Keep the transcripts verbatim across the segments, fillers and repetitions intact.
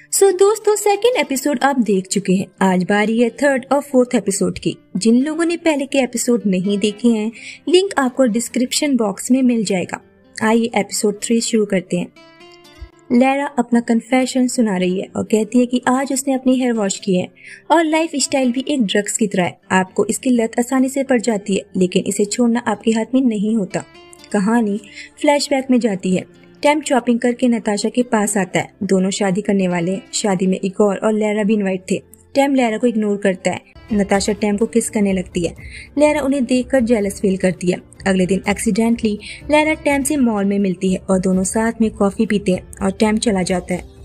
सो so, दोस्तों second episode आप देख चुके हैं। आज बारी है थर्ड और फोर्थ एपिसोड की। जिन लोगों ने पहले के एपिसोड नहीं देखे हैं, लिंक आपको डिस्क्रिप्शन बॉक्स में मिल जाएगा। आइए एपिसोड थ्री शुरू करते हैं। लैरा अपना कन्फेशन सुना रही है और कहती है कि आज उसने अपनी हेयर वॉश की है और लाइफ स्टाइल भी एक ड्रग्स की तरह है। आपको इसकी लत आसानी से पड़ जाती है, लेकिन इसे छोड़ना आपके हाथ में नहीं होता। कहानी फ्लैशबैक में जाती है। टेम शॉपिंग करके नताशा के पास आता है। दोनों शादी करने वाले हैं। शादी में इगोर और लैरा भी इनवाइट थे। टेम लैरा को इग्नोर करता है। नताशा टेम को किस करने लगती है। लैरा उन्हें देखकर जेलस फील करती है। अगले दिन एक्सीडेंटली लैरा टेम से मॉल में मिलती है और दोनों साथ में कॉफी पीते हैं और टेम चला जाता है।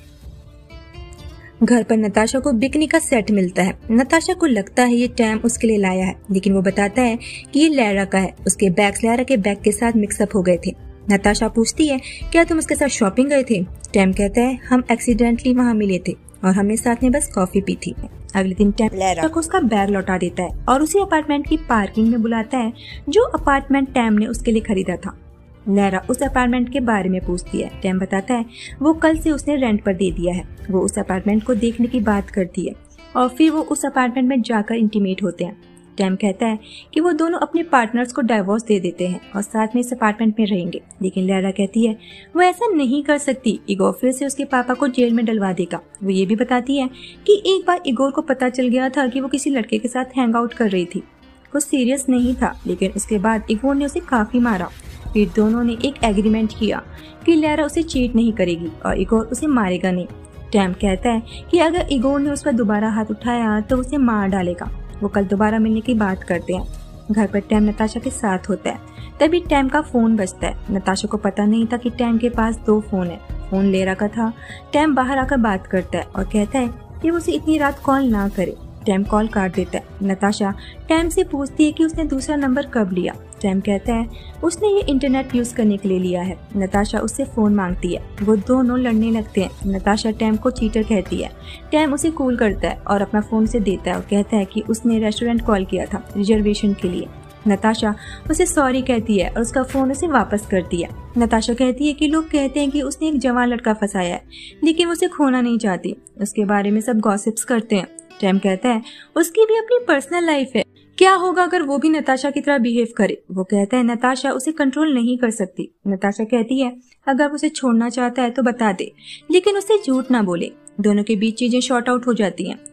घर पर नताशा को बिकनी का सेट मिलता है। नताशा को लगता है ये टेम उसके लिए लाया है, लेकिन वो बताता है कि ये लैरा का है। उसके बैग्स लैरा के बैग के साथ मिक्सअप हो गए थे। नताशा पूछती है, क्या तुम उसके साथ शॉपिंग गए थे? टेम कहता है, हम एक्सीडेंटली वहाँ मिले थे और हमने साथ में बस कॉफी पी थी। अगले दिन टेम लैरा को उसका बैग लौटा देता है और उसी अपार्टमेंट की पार्किंग में बुलाता है जो अपार्टमेंट टेम ने उसके लिए खरीदा था। लैरा उस अपार्टमेंट के बारे में पूछती है। टेम बताता है वो कल से उसने रेंट पर दे दिया है। वो उस अपार्टमेंट को देखने की बात करती है और फिर वो उस अपार्टमेंट में जाकर इंटीमेट होते हैं। टेम कहता है कि वो दोनों अपने पार्टनर्स को डाइवोर्स दे देते हैं और साथ में इस अपार्टमेंट में रहेंगे, लेकिन लैरा कहती है वो ऐसा नहीं कर सकती। इगोर फिर से उसके पापा को जेल में डलवा देगा। वो ये भी बताती है कि एक बार इगोर को पता चल गया था कि वो किसी लड़के के साथ हैंग आउट कर रही थी। कुछ सीरियस नहीं था, लेकिन उसके बाद इगोर ने उसे काफी मारा। फिर दोनों ने एक एग्रीमेंट किया कि लैरा उसे चीट नहीं करेगी और इगोर उसे मारेगा नहीं। टेम कहता है कि अगर इगोर ने उस पर दोबारा हाथ उठाया तो उसे मार डालेगा। वो कल दोबारा मिलने की बात करते हैं। घर पर टेम नताशा के साथ होता है। तभी टेम का फोन बजता है। नताशा को पता नहीं था कि टेम के पास दो फोन है। फोन लैरा का था। टेम बाहर आकर बात करता है और कहता है कि वो उसे इतनी रात कॉल ना करे। टेम कॉल काट देता है। नताशा टेम से पूछती है कि उसने दूसरा नंबर कब लिया। टेम कहता है उसने ये इंटरनेट यूज करने के लिए लिया है। नताशा उससे फोन मांगती है। वो दोनों लड़ने लगते हैं। नताशा टेम को चीटर कहती है। टेम उसे कूल करता है और अपना फोन से देता है और कहता है कि उसने रेस्टोरेंट कॉल किया था रिजर्वेशन के लिए। नताशा उसे सॉरी कहती है और उसका फोन उसे वापस करती है। नताशा कहती है कि लोग कहते हैं कि उसने एक जवान लड़का फंसाया है, लेकिन उसे खोना नहीं चाहती। उसके बारे में सब गॉसिप्स करते हैं। टेम कहता है उसकी भी अपनी पर्सनल लाइफ है, क्या होगा अगर वो भी नताशा की तरह बिहेव करे। वो कहता है नताशा उसे कंट्रोल नहीं कर सकती। नताशा कहती है अगर उसे छोड़ना चाहता है तो बता दे, लेकिन उसे झूठ ना बोले। दोनों के बीच चीजें शॉर्ट आउट हो जाती हैं।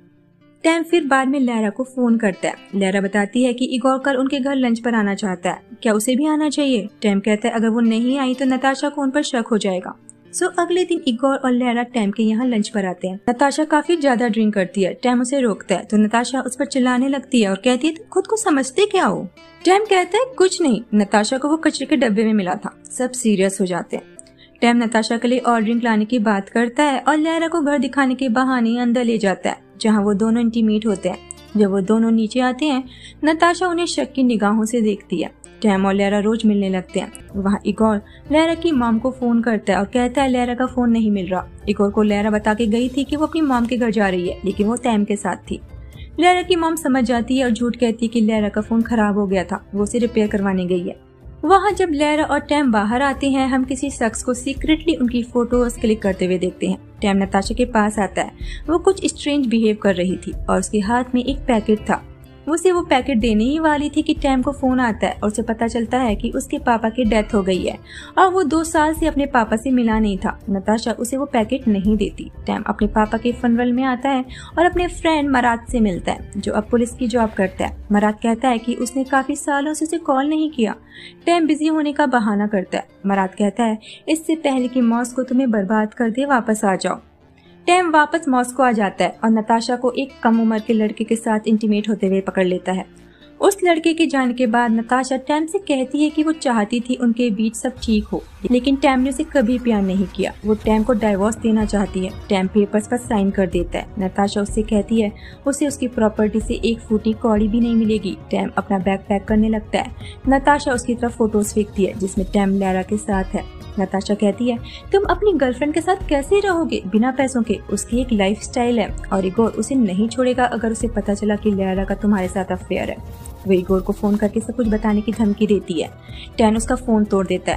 टेम फिर बाद में लैरा को फोन करता है। लैरा बताती है कि इगोर कल उनके घर लंच पर आना चाहता है, क्या उसे भी आना चाहिए? टेम कहता है अगर वो नहीं आई तो नताशा को उन पर शक हो जाएगा। सो so, अगले दिन इगोर और लैरा टेम के यहाँ लंच पर आते हैं। नताशा काफी ज्यादा ड्रिंक करती है। टेम उसे रोकता है तो नताशा उस पर चिल्लाने लगती है और कहती है तुम खुद को समझते क्या हो? टेम कहता है कुछ नहीं, नताशा को वो कचरे के डब्बे में मिला था। सब सीरियस हो जाते हैं। टेम नताशा के लिए और ड्रिंक लाने की बात करता है और लैरा को घर दिखाने के बहाने अंदर ले जाता है, जहाँ वो दोनों इंटीमेट होते हैं। जब वो दोनों नीचे आते हैं, नताशा उन्हें शक की निगाहों से देखती है। टेम और लैरा रोज मिलने लगते हैं। वहाँ इगोर लैरा की मॉम को फोन करता है और कहता है लैरा का फोन नहीं मिल रहा। इगोर को लैरा बता के गई थी कि वो अपनी मॉम के घर जा रही है, लेकिन वो टेम के साथ थी। लैरा की मॉम समझ जाती है और झूठ कहती है कि लैरा का फोन खराब हो गया था, वो उसे रिपेयर करवाने गई है। वहाँ जब लैरा और टेम बाहर आते हैं, हम किसी शख्स को सीक्रेटली उनकी फोटोज क्लिक करते हुए देखते हैं। टेम नताशा के पास आता है। वो कुछ स्ट्रेंज बिहेव कर रही थी और उसके हाथ में एक पैकेट था। वो उसे वो पैकेट देने ही वाली थी कि टेम को फोन आता है और उसे पता चलता है कि उसके पापा की डेथ हो गई है और वो दो साल से अपने पापा से मिला नहीं था। नताशा उसे वो पैकेट नहीं देती। टेम अपने पापा के फनरल में आता है और अपने फ्रेंड मरात से मिलता है, जो अब पुलिस की जॉब करता है। मरात कहता है कि उसने काफी सालों से उसे कॉल नहीं किया। टेम बिजी होने का बहाना करता है। मरात कहता है इससे पहले कि मॉस्को तुम्हें बर्बाद कर दे वापस आ जाओ। टेम वापस मॉस्को आ जाता है और नताशा को एक कम उम्र के लड़के के साथ इंटीमेट होते हुए पकड़ लेता है। उस लड़के के जाने के बाद नताशा टेम से कहती है कि वो चाहती थी उनके बीच सब ठीक हो, लेकिन टेम ने उसे कभी प्यार नहीं किया। वो टेम को डाइवोर्स देना चाहती है। टेम पेपर्स पर साइन कर देता है। नताशा उससे कहती है उसे उसकी प्रॉपर्टी से एक फूटी कौड़ी भी नहीं मिलेगी। टेम अपना बैग पैक करने लगता है। नताशा उसकी तरफ फोटोज फेंकती है जिसमें टेम लैरा के साथ है। नताशा कहती है तुम अपनी गर्लफ्रेंड के साथ कैसे रहोगे बिना पैसों के? उसकी एक लाइफ स्टाइल है और इगोर उसे नहीं छोड़ेगा अगर उसे पता चला कि लैरा का तुम्हारे साथ अफेयर है। वो इगोर को फोन करके सब कुछ बताने की धमकी देती है। टेम उसका फोन तोड़ देता है।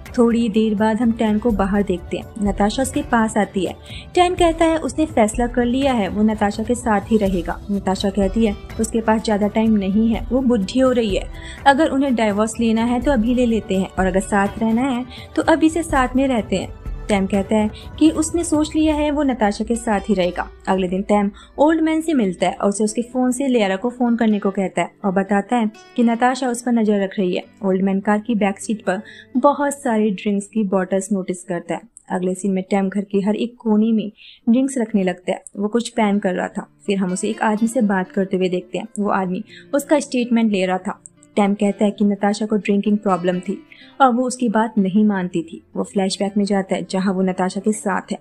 थोड़ी देर बाद हम टैम को बाहर देखते हैं। नताशा उसके पास आती है। टैम कहता है उसने फैसला कर लिया है, वो नताशा के साथ ही रहेगा। नताशा कहती है उसके पास ज्यादा टाइम नहीं है, वो बुढ़ी हो रही है। अगर उन्हें डाइवोर्स लेना है तो अभी ले लेते हैं, और अगर साथ रहना है तो अभी से साथ में रहते हैं। टैम कहता है कि उसने सोच लिया है, वो नताशा के साथ ही रहेगा। अगले दिन टैम ओल्ड मैन से मिलता है और उसे उसके फोन से लेरा को फोन करने को कहता है और बताता है कि नताशा उस पर नजर रख रही है। ओल्ड मैन कार की बैक सीट पर बहुत सारी ड्रिंक्स की बॉटल्स नोटिस करता है। अगले सीन में टैम घर के हर एक कोने में ड्रिंक्स रखने लगता है। वो कुछ प्लान कर रहा था। फिर हम उसे एक आदमी से बात करते हुए देखते हैं। वो आदमी उसका स्टेटमेंट ले रहा था। टैम कहता है कि नताशा को ड्रिंकिंग प्रॉब्लम थी और वो उसकी बात नहीं मानती थी। वो फ्लैशबैक में जाता है जहां वो नताशा के साथ है।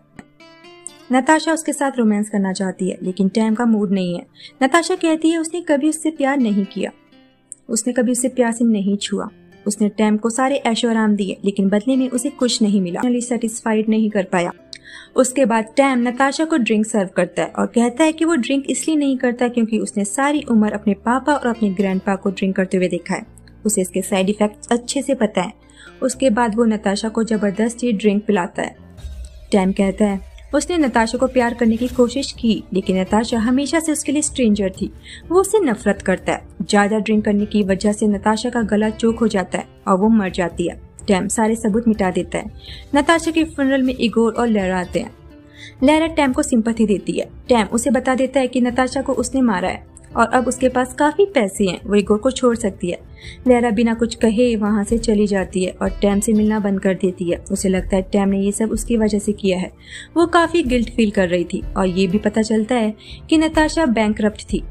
नताशा उसके साथ रोमांस करना चाहती है, लेकिन टैम का मूड नहीं है। नताशा कहती है उसने कभी उससे प्यार नहीं किया, उसने कभी उससे प्यार से नहीं छुआ। उसने टैम को सारे ऐशो आराम दिए, लेकिन बदले में उसे कुछ नहीं मिला। सेटिस्फाइड नहीं कर पाया। उसके बाद टैम नताशा को ड्रिंक सर्व करता है और कहता है कि वो ड्रिंक इसलिए नहीं करता क्योंकि उसने सारी उम्र अपने पापा और अपने ग्रैंडपा को ड्रिंक करते हुए देखा है। उसे इसके साइड इफेक्ट्स अच्छे से पता है। उसके बाद वो नताशा को जबरदस्ती ड्रिंक पिलाता है। टैम कहता है उसने नताशा को प्यार करने की कोशिश की, लेकिन नताशा हमेशा से उसके लिए स्ट्रेंजर थी। वो उससे नफरत करता है। ज्यादा ड्रिंक करने की वजह से नताशा का गला चोक हो जाता है और वो मर जाती है। टैम सारे सबूत मिटा देता है। नताशा के फ्यूनरल में इगोर और लेरा आते हैं। लेरा टैम को सिंपैथी देती है। टैम उसे बता देता है कि नताशा को उसने मारा है और अब उसके पास काफी पैसे हैं, वो इगोर को छोड़ सकती है। लेरा बिना कुछ कहे वहां से चली जाती है और टैम से मिलना बंद कर देती है। उसे लगता है टैम ने ये सब उसकी वजह से किया है। वो काफी गिल्ट फील कर रही थी और ये भी पता चलता है कि नताशा बैंकरप्ट थी।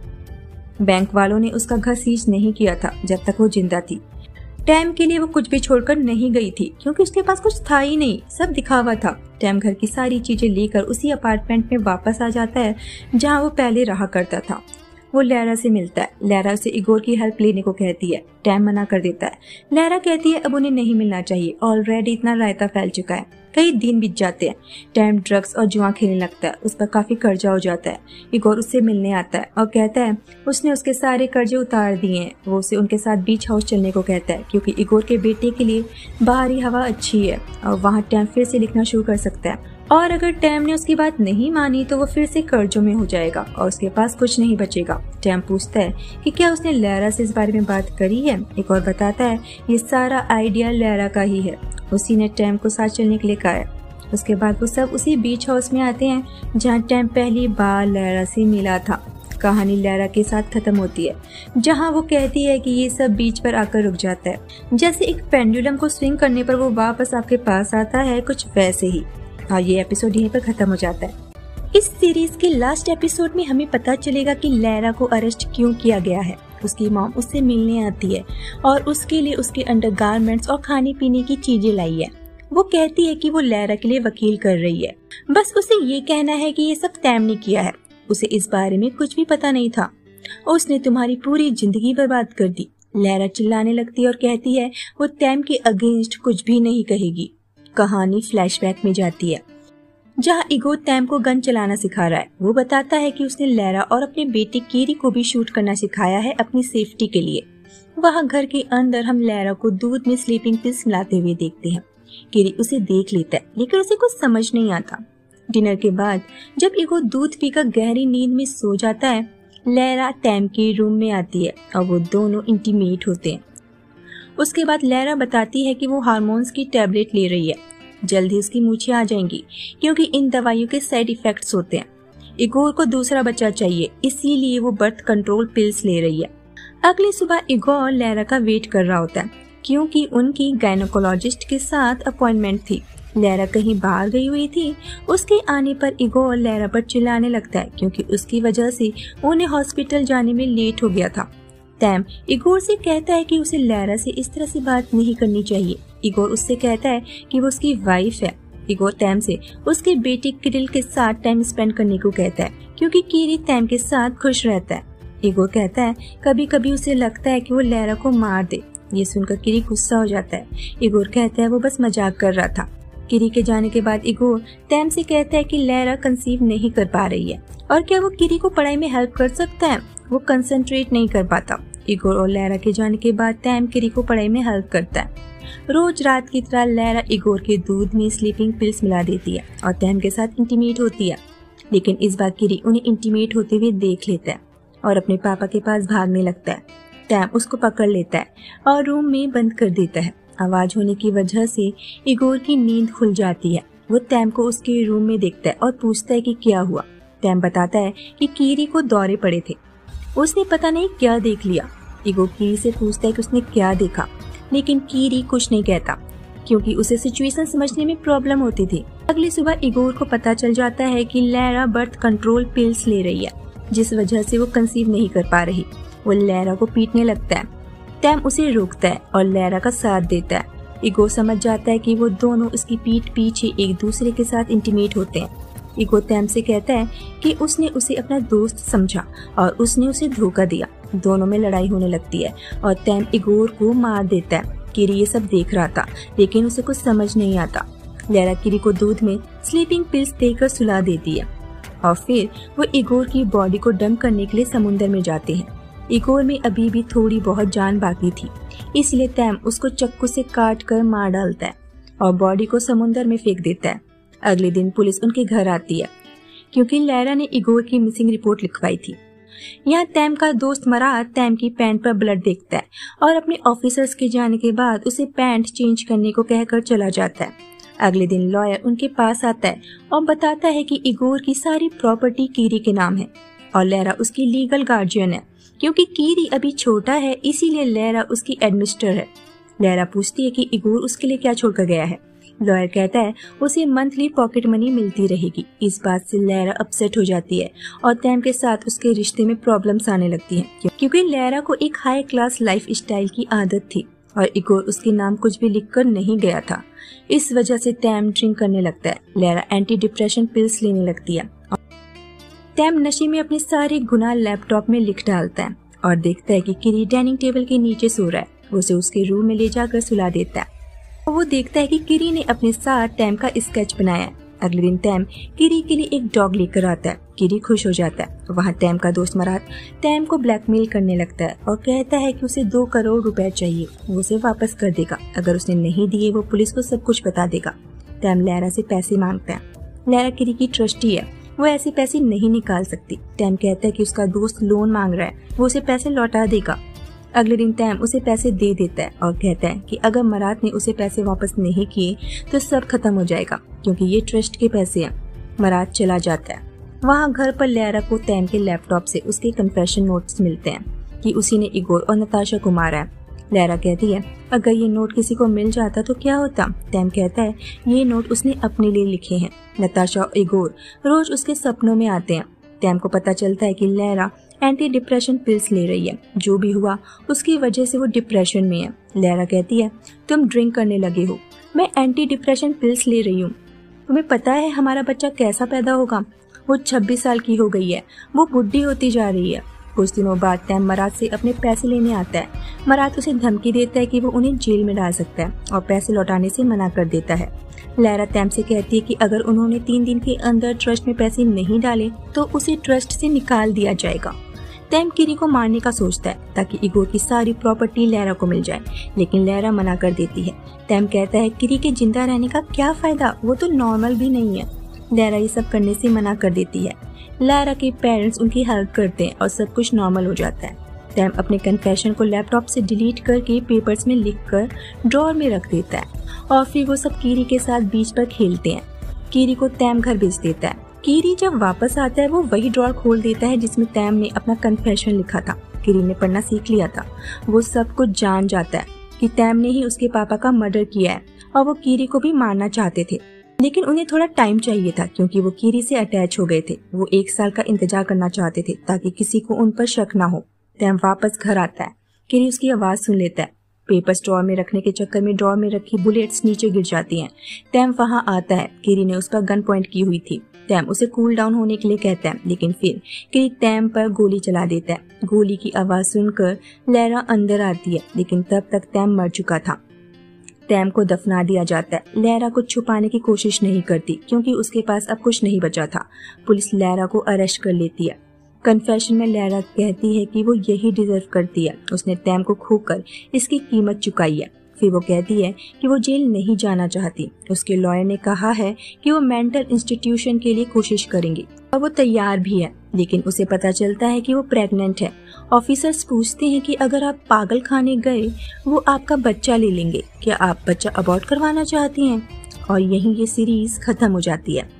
बैंक वालों ने उसका घर सीज नहीं किया था जब तक वो जिंदा थी। टैम के लिए वो कुछ भी छोड़कर नहीं गई थी क्योंकि उसके पास कुछ था ही नहीं, सब दिखावा था। टैम घर की सारी चीजें लेकर उसी अपार्टमेंट में वापस आ जाता है जहां वो पहले रहा करता था। वो लेरा से मिलता है। लेरा उसे इगोर की हेल्प लेने को कहती है। टैम मना कर देता है। लेरा कहती है अब उन्हें नहीं मिलना चाहिए, ऑलरेडी इतना रायता फैल चुका है। कई दिन बीत जाते हैं। टैम ड्रग्स और जुआ खेलने लगता है। उस पर काफी कर्जा हो जाता है। इगोर उससे मिलने आता है और कहता है उसने उसके सारे कर्जे उतार दिए हैं। वो उसे उनके साथ बीच हाउस चलने को कहता है क्योंकि इगोर के बेटे के लिए बाहरी हवा अच्छी है और वहाँ टैम फिर से लिखना शुरू कर सकता है। और अगर टैम ने उसकी बात नहीं मानी तो वो फिर से कर्जों में हो जाएगा और उसके पास कुछ नहीं बचेगा। टैम पूछता है कि क्या उसने लेरा से इस बारे में बात करी है। एक और बताता है ये सारा आइडिया लेरा का ही है, उसी ने टैम को साथ चलने के लिए कहा है। उसके बाद वो सब उसी बीच हाउस में आते हैं जहाँ टैम पहली बार लेरा से मिला था। कहानी लेरा के साथ खत्म होती है जहाँ वो कहती है कि ये सब बीच पर आकर रुक जाता है। जैसे एक पेंडुलम को स्विंग करने पर वो वापस आपके पास आता है, कुछ वैसे ही। और ये एपिसोड यहीं पर खत्म हो जाता है। इस सीरीज के लास्ट एपिसोड में हमें पता चलेगा कि लेरा को अरेस्ट क्यों किया गया है। उसकी मॉम उससे मिलने आती है और उसके लिए उसके अंडरगारमेंट्स और खाने पीने की चीजें लाई है। वो कहती है कि वो लेरा के लिए वकील कर रही है। बस उसे ये कहना है कि ये सब टैम ने किया है। उसे इस बारे में कुछ भी पता नहीं था। उसने तुम्हारी पूरी जिंदगी बर्बाद कर दी। लेरा चिल्लाने लगती है और कहती है वो टैम के अगेंस्ट कुछ भी नहीं कहेगी। कहानी फ्लैशबैक में जाती है जहाँ इगो टैम को गन चलाना सिखा रहा है। वो बताता है कि उसने लेरा और अपने बेटे केरी को भी शूट करना सिखाया है अपनी सेफ्टी के लिए। वहाँ घर के अंदर हम लेरा को दूध में स्लीपिंग पिल्स मिलाते हुए देखते हैं। केरी उसे देख लेता है लेकिन उसे कुछ समझ नहीं आता। डिनर के बाद जब इगो दूध पीकर गहरी नींद में सो जाता है, लेरा टैम के रूम में आती है और वो दोनों इंटीमेट होते हैं। उसके बाद लेरा बताती है कि वो हार्मोन्स की टैबलेट ले रही है, जल्द ही उसकी मूछें आ जाएंगी क्योंकि इन दवाइयों के साइड इफेक्ट्स होते हैं। इगोर को दूसरा बच्चा चाहिए, इसीलिए वो बर्थ कंट्रोल पिल्स ले रही है। अगली सुबह इगोर लेरा का वेट कर रहा होता है क्योंकि उनकी गायनोकोलॉजिस्ट के साथ अपॉइंटमेंट थी। लेरा कहीं बाहर गई हुई थी। उसके आने पर इगोर लेरा पर चिल्लाने लगता है क्योंकि उसकी वजह से उन्हें हॉस्पिटल जाने में लेट हो गया था। टैम इगोर से कहता है कि उसे लेरा से इस तरह से बात नहीं करनी चाहिए। इगोर उससे कहता है कि वो उसकी वाइफ है। इगोर टैम से उसके बेटे किरिल के साथ टाइम स्पेंड करने को कहता है क्योंकि किरिल टैम के साथ खुश रहता है। इगोर कहता है कभी कभी उसे लगता है कि वो लेरा को मार दे। ये सुनकर किरी गुस्सा हो जाता है। इगोर कहता है वो बस मजाक कर रहा था। किरी के जाने के बाद इगोर टैम से कहता है कि लेरा कंसीव नहीं कर पा रही है और क्या वो किरी को पढ़ाई में हेल्प कर सकता है। वो कंसंट्रेट नहीं कर पाता। इगोर और लेरा के जाने के बाद टैम किरी को पढ़ाई में हेल्प करता है। रोज रात की तरह लैरा इगोर के दूध में स्लीपिंग पिल्स मिला देती है और टैम के साथ इंटीमेट होती है, लेकिन इस बार किरी उन्हें इंटीमेट होते हुए देख लेता है और अपने पापा के पास भागने लगता है। टैम उसको पकड़ लेता है और रूम में बंद कर देता है। आवाज होने की वजह से इगोर की नींद खुल जाती है। वो टैम को उसके रूम में देखता है और पूछता है कि क्या हुआ। टैम बताता है कि किरी को दौरे पड़े थे, उसने पता नहीं क्या देख लिया। इगोर किरी से पूछता है कि उसने क्या देखा, लेकिन किरी कुछ नहीं कहता क्योंकि उसे सिचुएशन समझने में प्रॉब्लम होती थी। अगली सुबह इगोर को पता चल जाता है कि लैरा बर्थ कंट्रोल पिल्स ले रही है, जिस वजह से वो कंसीव नहीं कर पा रही। वो लैरा को पीटने लगता है। टैम उसे रोकता है और लैरा का साथ देता है। इगोर समझ जाता है कि वो दोनों उसकी पीठ पीछे एक दूसरे के साथ इंटीमेट होते हैं। इगोर टैम से कहता है कि उसने उसे अपना दोस्त समझा और उसने उसे धोखा दिया। दोनों में लड़ाई होने लगती है और टैम इगोर को मार देता है। किरी ये सब देख रहा था, लेकिन उसे कुछ समझ नहीं आता। लैरा किरी को दूध में स्लीपिंग पिल्स देकर सुला देती है और फिर वो इगोर की बॉडी को डंप करने के लिए समुद्र में जाते हैं। इगोर में अभी भी थोड़ी बहुत जान बाकी थी, इसलिए टैम उसको चक्कू से काट कर मार डालता है और बॉडी को समुद्र में फेंक देता है। अगले दिन पुलिस उनके घर आती है क्योंकि लैरा ने इगोर की मिसिंग रिपोर्ट लिखवाई थी। यहाँ टैम का दोस्त मरात टैम की पैंट पर ब्लड देखता है और अपने ऑफिसर्स के जाने के बाद उसे पैंट चेंज करने को कहकर चला जाता है। अगले दिन लॉयर उनके पास आता है और बताता है कि इगोर की सारी प्रॉपर्टी किरी के नाम है और लैरा उसकी लीगल गार्जियन है। क्योंकि किरी अभी छोटा है, इसीलिए लैरा उसकी एडमिनिस्टर है। लैरा पूछती है कि इगोर उसके लिए क्या छोड़कर गया है। लॉयर कहता है उसे मंथली पॉकेट मनी मिलती रहेगी। इस बात से लैरा अपसेट हो जाती है और टैम के साथ उसके रिश्ते में प्रॉब्लम्स आने लगती हैं, क्योंकि लैरा को एक हाई क्लास लाइफ स्टाइल की आदत थी और इगोर उसके नाम कुछ भी लिखकर नहीं गया था। इस वजह से टैम ड्रिंक करने लगता है। लैरा एंटी डिप्रेशन पिल्स लेने लगती है। टैम नशे में अपने सारे गुनाह लैपटॉप में लिख डालता है और देखता है कि किरी डाइनिंग टेबल के नीचे सो रहा है। वो उसे उसके रूम में ले जाकर सुला देता है और वो देखता है कि किरी ने अपने साथ टैम का स्केच बनाया है। अगले दिन टैम किरी के लिए एक डॉग लेकर आता है। किरी खुश हो जाता है। वहाँ टैम का दोस्त मरात टैम को ब्लैकमेल करने लगता है और कहता है कि उसे दो करोड़ रुपए चाहिए, वो उसे वापस कर देगा। अगर उसने नहीं दिए वो पुलिस को सब कुछ बता देगा। टैम लैरा से पैसे मांगता है। लैरा किरी की ट्रस्टी है, वो ऐसे पैसे नहीं निकाल सकती। टैम कहता है कि उसका दोस्त लोन मांग रहा है, वो उसे पैसे लौटा देगा। अगले दिन टैम उसे पैसे दे देता है और कहता है कि अगर मरात ने उसे पैसे वापस नहीं किए तो सब खत्म हो जाएगा, क्योंकि ये ट्रस्ट के पैसे हैं। मरात चला जाता है। वहाँ घर पर लैरा को टैम के लैपटॉप से उसके कन्फेशन नोट्स मिलते हैं कि उसी ने इगोर और नताशा को मारा है। लैरा कहती है अगर ये नोट किसी को मिल जाता तो क्या होता। टैम कहता है ये नोट उसने अपने लिए लिखे हैं। नताशा और इगोर रोज उसके सपनों में आते हैं। टैम को पता चलता है कि लैरा एंटी डिप्रेशन पिल्स ले रही है। जो भी हुआ उसकी वजह से वो डिप्रेशन में है। लैरा कहती है तुम ड्रिंक करने लगे हो, मैं एंटी डिप्रेशन पिल्स ले रही हूँ। तुम्हें पता है हमारा बच्चा कैसा पैदा होगा। वो छब्बीस साल की हो गई है, वो बुढ़ी होती जा रही है। कुछ दिनों बाद टैम मरात से अपने पैसे लेने आता है। मरात उसे धमकी देता है कि वो उन्हें जेल में डाल सकता है और पैसे लौटाने से मना कर देता है। लैरा टैम से कहती है कि अगर उन्होंने तीन दिन के अंदर ट्रस्ट में पैसे नहीं डाले तो उसे ट्रस्ट से निकाल दिया जाएगा। टैम किरी को मारने का सोचता है ताकि इगोर की सारी प्रॉपर्टी लैरा को मिल जाए, लेकिन लैरा मना कर देती है। टैम कहता है किरी के जिंदा रहने का क्या फायदा, वो तो नॉर्मल भी नहीं है। लैरा ये सब करने से मना कर देती है। लैरा के पेरेंट्स उनकी हेल्प करते हैं और सब कुछ नॉर्मल हो जाता है। टैम अपने कन्फेशन को लैपटॉप से डिलीट करके पेपर्स में लिखकर ड्रॉअर में रख देता है और फिर वो सब किरी के साथ बीच पर खेलते हैं। किरी को टैम घर भेज देता है। किरी जब वापस आता है वो वही ड्रॉअर खोल देता है जिसमें टैम ने अपना कन्फेशन लिखा था। किरी ने पढ़ना सीख लिया था। वो सब कुछ जान जाता है कि टैम ने ही उसके पापा का मर्डर किया है और वो किरी को भी मारना चाहते थे, लेकिन उन्हें थोड़ा टाइम चाहिए था क्योंकि वो किरी से अटैच हो गए थे। वो एक साल का इंतजार करना चाहते थे ताकि किसी को उन पर शक ना हो। टैम वापस घर आता है। किरी उसकी आवाज सुन लेता है। पेपर्स ड्रॉअर में रखने के चक्कर में ड्रॉअर में रखी बुलेट्स नीचे गिर जाती हैं। टैम वहां आता है। किरी ने उस पर गन पॉइंट की हुई थी। टैम उसे कूल डाउन होने के लिए कहता है, लेकिन फिर किरी टैम पर गोली चला देता है। गोली की आवाज सुनकर लैरा अंदर आती है, लेकिन तब तक टैम मर चुका था। टैम को दफना दिया जाता है। लैरा को छुपाने की कोशिश नहीं करती क्योंकि उसके पास अब कुछ नहीं बचा था। पुलिस लैरा को अरेस्ट कर लेती है। कन्फेशन में लैरा कहती है कि वो यही डिजर्व करती है। उसने टैम को खोकर इसकी कीमत चुकाई है। फिर वो कहती है कि वो जेल नहीं जाना चाहती। उसके लॉयर ने कहा है कि वो मेंटल इंस्टीट्यूशन के लिए कोशिश करेंगे और वो तैयार भी है, लेकिन उसे पता चलता है कि वो प्रेग्नेंट है। ऑफिसर्स पूछते हैं कि अगर आप पागल खाने गए वो आपका बच्चा ले लेंगे, क्या आप बच्चा अबॉर्ट करवाना चाहती हैं? और यहीं ये सीरीज खत्म हो जाती है।